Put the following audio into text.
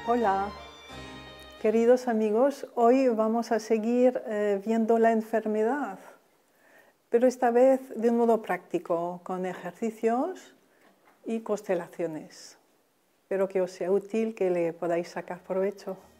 Hola, queridos amigos, hoy vamos a seguir viendo la enfermedad, pero esta vez de un modo práctico, con ejercicios y constelaciones. Espero que os sea útil, que le podáis sacar provecho.